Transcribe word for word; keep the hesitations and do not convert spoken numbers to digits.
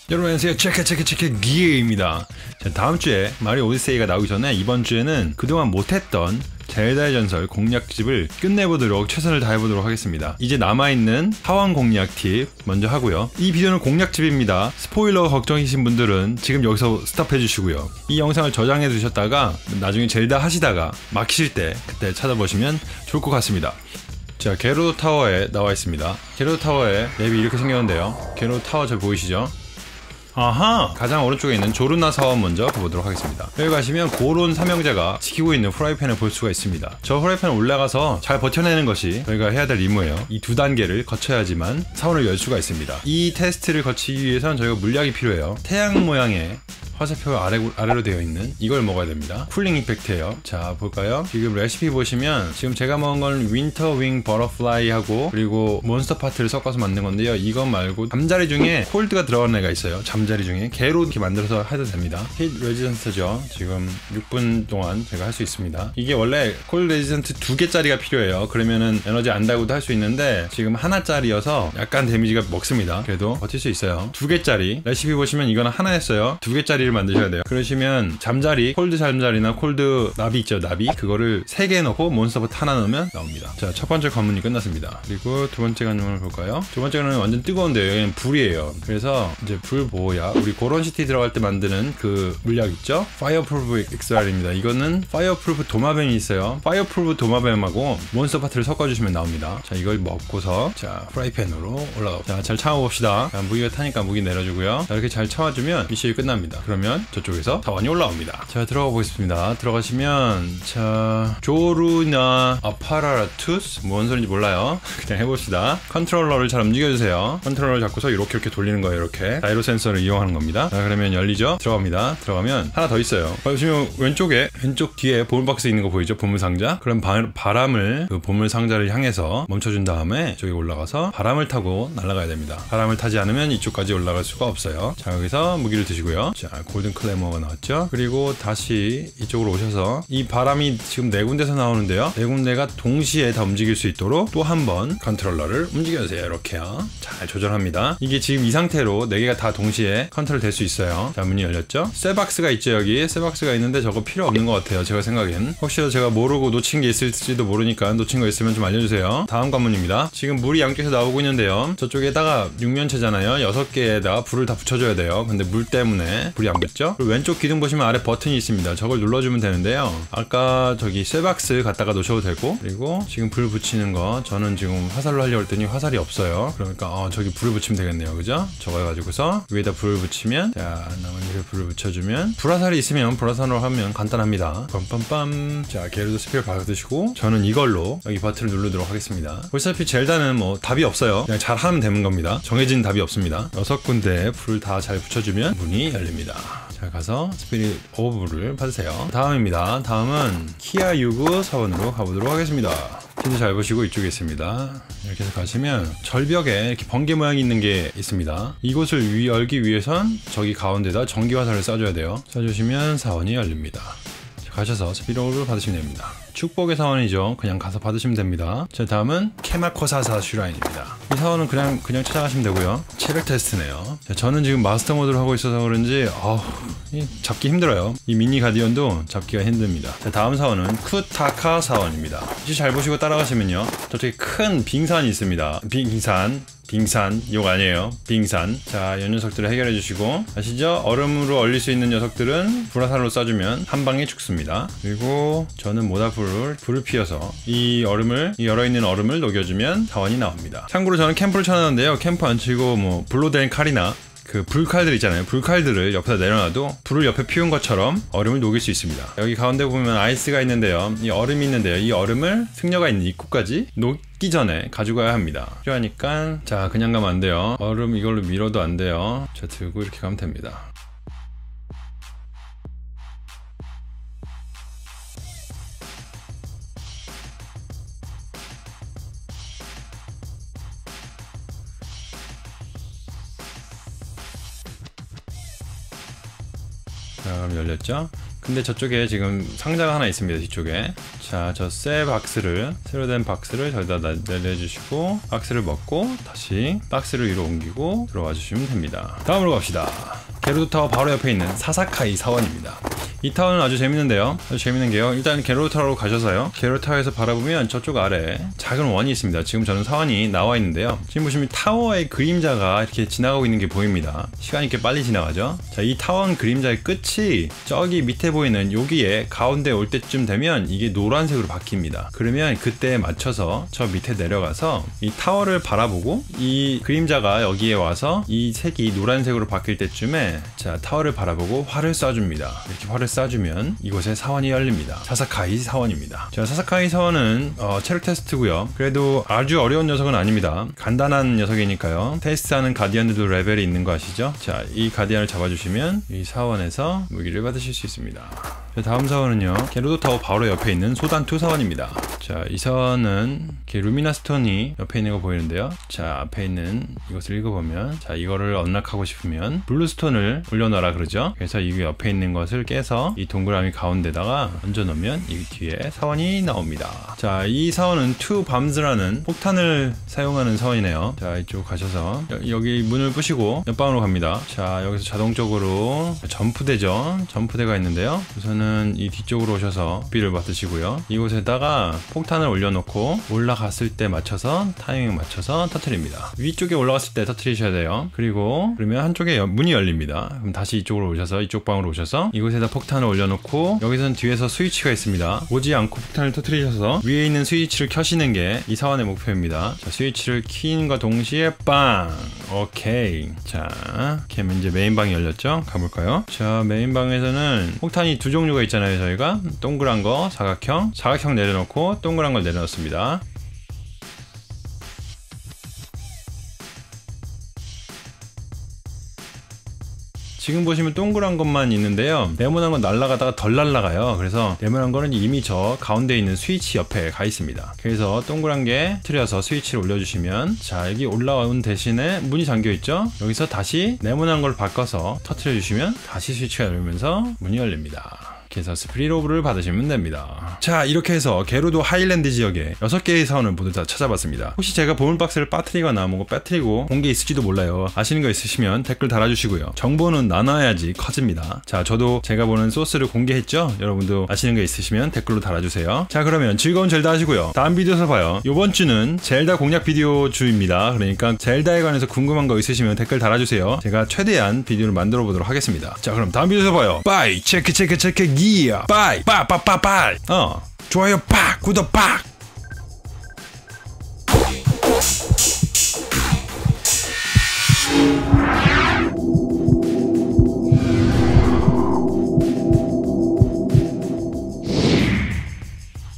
여러분 안녕하세요. 체크 체크 체크 기회입니다. 다음주에 마리오 오디세이가 나오기 전에 이번주에는 그동안 못했던 젤다의 전설 공략집을 끝내보도록 최선을 다해보도록 하겠습니다. 이제 남아있는 하원 공략 팁 먼저 하고요. 이 비디오는 공략집입니다. 스포일러 걱정이신 분들은 지금 여기서 스탑해주시고요. 이 영상을 저장해 두셨다가 나중에 젤다 하시다가 막히실 때 그때 찾아보시면 좋을 것 같습니다. 자, 게로도 타워에 나와 있습니다. 게로도 타워에 맵이 이렇게 생겼는데요. 게로도 타워 잘 보이시죠? 아하! 가장 오른쪽에 있는 조르나 사원 먼저 가보도록 하겠습니다. 여기 가시면 고론 삼형제가 지키고 있는 후라이팬을 볼 수가 있습니다. 저 후라이팬 올라가서 잘 버텨내는 것이 저희가 해야 될 임무예요. 이 두 단계를 거쳐야지만 사원을 열 수가 있습니다. 이 테스트를 거치기 위해서는 저희가 물약이 필요해요. 태양 모양의 화살표 아래, 아래로 되어 있는 이걸 먹어야 됩니다. 쿨링 이펙트예요. 자, 볼까요? 지금 레시피 보시면 지금 제가 먹은 건 윈터 윙 버터플라이 하고 그리고 몬스터 파트를 섞어서 만든 건데요. 이것 말고 잠자리 중에 콜드가 들어간 애가 있어요. 잠자리 중에 개로 이렇게 만들어서 해도 됩니다. 힛 레지던트죠. 지금 육 분 동안 제가 할 수 있습니다. 이게 원래 콜드 레지던트 두 개짜리가 필요해요. 그러면은 에너지 안 달고도 할 수 있는데 지금 하나짜리여서 약간 데미지가 먹습니다. 그래도 버틸 수 있어요. 두 개짜리 레시피 보시면 이거는 하나였어요. 두 개짜리 를 만드셔야 돼요. 그러시면 잠자리, 콜드 잠자리나 콜드 나비 있죠, 나비 그거를 세 개 넣고 몬스터부터 하나 넣으면 나옵니다. 자, 첫 번째 관문이 끝났습니다. 그리고 두 번째 관문을 볼까요? 두 번째는 완전 뜨거운데요. 여기는 불이에요. 그래서 이제 불 보호야, 우리 고론시티 들어갈 때 만드는 그 물약 있죠? 파이어프루프 엑스알입니다. 이거는 파이어프루프 도마뱀이 있어요. 파이어프루프 도마뱀하고 몬스터 파트를 섞어주시면 나옵니다. 자, 이걸 먹고서 자, 프라이팬으로 올라가. 자, 잘 차워봅시다. 자, 무기가 타니까 무기 내려주고요. 자, 이렇게 잘 차워주면 미션이 끝납니다. 그러면 저쪽에서 사원이 올라옵니다. 자, 들어가 보겠습니다. 들어가시면 자, 조르나 아파라투스 뭔 소리인지 몰라요. 그냥 해봅시다. 컨트롤러를 잘 움직여주세요. 컨트롤러를 잡고서 이렇게 이렇게 돌리는 거예요. 이렇게 자이로 센서를 이용하는 겁니다. 자, 그러면 열리죠. 들어갑니다. 들어가면 하나 더 있어요. 보시면 왼쪽에 왼쪽 뒤에 보물박스 있는 거 보이죠? 보물상자. 그럼 바, 바람을 그 보물상자를 향해서 멈춰준 다음에 저기 올라가서 바람을 타고 날아가야 됩니다. 바람을 타지 않으면 이쪽까지 올라갈 수가 없어요. 자, 여기서 무기를 드시고요. 자, 골든 클레머가 나왔죠. 그리고 다시 이쪽으로 오셔서 이 바람이 지금 네 군데서 나오는데요. 네 군데가 동시에 다 움직일 수 있도록 또 한 번 컨트롤러를 움직여주세요. 이렇게요. 잘 조절합니다. 이게 지금 이 상태로 네 개가 다 동시에 컨트롤 될 수 있어요. 자, 문이 열렸죠. 쇠박스가 있죠. 여기 쇠박스가 있는데 저거 필요 없는 것 같아요. 제가 생각엔. 혹시 제가 모르고 놓친 게 있을지도 모르니까 놓친 거 있으면 좀 알려주세요. 다음 관문입니다. 지금 물이 양쪽에서 나오고 있는데요. 저쪽에다가 육면체잖아요. 여섯 개에다가 불을 다 붙여줘야 돼요. 근데 물 때문에 불이 안 붙죠? 그리고 왼쪽 기둥 보시면 아래 버튼이 있습니다. 저걸 눌러주면 되는데요. 아까 저기 쇠박스 갖다가 놓으셔도 되고, 그리고 지금 불 붙이는 거 저는 지금 화살로 하려고 했더니 화살이 없어요. 그러니까 어, 저기 불을 붙이면 되겠네요. 그죠? 저거 해가지고서 위에다 불을 붙이면, 자, 나머지에 불을 붙여주면, 불화살이 있으면 불화살로 하면 간단합니다. 빰빰빰. 자, 게르도 스피어 받으시고 저는 이걸로 여기 버튼을 누르도록 하겠습니다. 보시다시피 젤다는 뭐 답이 없어요. 그냥 잘 하면 되는 겁니다. 정해진 답이 없습니다. 여섯 군데 불을 다 잘 붙여주면 문이 열립니다. 자, 가서 스피릿 오브를 받으세요. 다음입니다. 다음은 키아 유구 사원으로 가보도록 하겠습니다. 힌트 잘 보시고 이쪽에 있습니다. 이렇게 해서 가시면 절벽에 이렇게 번개 모양이 있는 게 있습니다. 이곳을 위, 열기 위해선 저기 가운데다 전기 화살을 쏴줘야 돼요. 쏴주시면 사원이 열립니다. 자, 가셔서 스피릿 오브를 받으시면 됩니다. 축복의 사원이죠. 그냥 가서 받으시면 됩니다. 자, 다음은 케마코사사 슈라인입니다. 이 사원은 그냥 그냥 찾아가시면 되고요. 체력 테스트네요. 자, 저는 지금 마스터 모드를 하고 있어서 그런지 어우, 잡기 힘들어요. 이 미니 가디언도 잡기가 힘듭니다. 자, 다음 사원은 쿠타카 사원입니다. 혹시 잘 보시고 따라가시면요. 저쪽에 큰 빙산이 있습니다. 빙산 빙산, 욕 아니에요. 빙산. 자, 이 녀석들을 해결해 주시고, 아시죠? 얼음으로 얼릴 수 있는 녀석들은 불화살로 쏴주면 한 방에 죽습니다. 그리고 저는 모닥불을 불을 피워서 이 얼음을, 이 열어있는 얼음을 녹여주면 사원이 나옵니다. 참고로 저는 캠프를 쳐놨는데요. 캠프 안 치고 뭐 불로 된 칼이나 그 불칼들 있잖아요. 불칼들을 옆에다 내려놔도 불을 옆에 피운 것처럼 얼음을 녹일 수 있습니다. 여기 가운데 보면 아이스가 있는데요. 이 얼음이 있는데요. 이 얼음을 승려가 있는 입구까지 녹기 전에 가져가야 합니다. 필요하니까 자, 그냥 가면 안 돼요. 얼음 이걸로 밀어도 안 돼요. 자, 들고 이렇게 가면 됩니다. 자, 그럼 열렸죠? 근데 저쪽에 지금 상자가 하나 있습니다. 뒤쪽에. 자, 저 새 박스를, 새로 된 박스를 저기다 내려주시고 박스를 먹고 다시 박스를 위로 옮기고 들어와 주시면 됩니다. 다음으로 갑시다. 게루도 타워 바로 옆에 있는 사사카이 사원입니다. 이 타워는 아주 재밌는데요. 아주 재밌는 게요. 일단 게루도 타워로 가셔서요. 게루도 타워에서 바라보면 저쪽 아래 작은 원이 있습니다. 지금 저는 사원이 나와 있는데요. 지금 보시면 타워의 그림자가 이렇게 지나가고 있는 게 보입니다. 시간이 이렇게 빨리 지나가죠. 자, 이 타원 그림자의 끝이 저기 밑에 보이는 여기에 가운데 올 때쯤 되면 이게 노란색으로 바뀝니다. 그러면 그때에 맞춰서 저 밑에 내려가서 이 타워를 바라보고 이 그림자가 여기에 와서 이 색이 노란색으로 바뀔 때쯤에 자, 타워를 바라보고 활을 쏴줍니다. 이렇게 활을 쏴주면 이곳에 사원이 열립니다. 사사카이 사원입니다. 자, 사사카이 사원은 어, 체력 테스트고요. 그래도 아주 어려운 녀석은 아닙니다. 간단한 녀석이니까요. 테스트하는 가디언들도 레벨이 있는 거 아시죠? 자, 이 가디언을 잡아주시면 이 사원에서 무기를 받으실 수 있습니다. 자, 다음 사원은요. 게루도 타워 바로 옆에 있는 소단투 사원입니다. 자, 이 사원은 이렇게 루미나 스톤이 옆에 있는 거 보이는데요. 자, 앞에 있는 이것을 읽어보면 자, 이거를 언락하고 싶으면 블루스톤을 올려놔라 그러죠. 그래서 이 옆에 있는 것을 깨서 이 동그라미 가운데다가 얹어놓으면 이 뒤에 사원이 나옵니다. 자, 이 사원은 투 밤즈라는 폭탄을 사용하는 사원이네요. 자, 이쪽 가셔서 여, 여기 문을 부시고 옆방으로 갑니다. 자, 여기서 자동적으로 점프대죠. 점프대가 있는데요. 우선은 이 뒤쪽으로 오셔서 비를 받으시고요. 이곳에다가 폭탄을 올려놓고 올라갔을 때 맞춰서 타이밍 맞춰서 터트립니다. 위쪽에 올라갔을 때 터트리셔야 돼요. 그리고 그러면 한쪽에 문이 열립니다. 그럼 다시 이쪽으로 오셔서 이쪽 방으로 오셔서 이곳에다 폭탄을 올려놓고 여기서는 뒤에서 스위치가 있습니다. 오지 않고 폭탄을 터트리셔서 위에 있는 스위치를 켜시는 게 이 사원의 목표입니다. 자, 스위치를 켜는과 동시에 빵! 오케이. 자, 이렇게 하면 이제 메인방이 열렸죠? 가볼까요? 자, 메인방에서는 폭탄이 두 종류가 있잖아요. 저희가 동그란 거, 사각형, 사각형 내려놓고 동그란 걸 내려놓습니다. 지금 보시면 동그란 것만 있는데요. 네모난 건 날아가다가 덜 날아가요. 그래서 네모난 거는 이미 저 가운데 있는 스위치 옆에 가 있습니다. 그래서 동그란 게 틀려서 스위치를 올려주시면 자, 여기 올라온 대신에 문이 잠겨 있죠. 여기서 다시 네모난 걸 바꿔서 터트려 주시면 다시 스위치가 열리면서 문이 열립니다. 그래서 스피릿 오브를 받으시면 됩니다. 자, 이렇게 해서 게루도 하일랜드 지역에 여섯 개의 사원을 모두 다 찾아봤습니다. 혹시 제가 보물박스를 빠뜨리거나 뭔가 빠뜨리고 온 게 있을지도 몰라요. 아시는 거 있으시면 댓글 달아주시고요. 정보는 나눠야지 커집니다. 자, 저도 제가 보는 소스를 공개했죠? 여러분도 아시는 거 있으시면 댓글로 달아주세요. 자, 그러면 즐거운 젤다 하시고요. 다음 비디오에서 봐요. 이번 주는 젤다 공략 비디오 주입니다. 그러니까 젤다에 관해서 궁금한 거 있으시면 댓글 달아주세요. 제가 최대한 비디오를 만들어 보도록 하겠습니다. 자, 그럼 다음 비디오에서 봐요. 빠이 체크 체크 체크 이야 빠이 빠빠빠빠이 어 좋아요 팍 구독 팍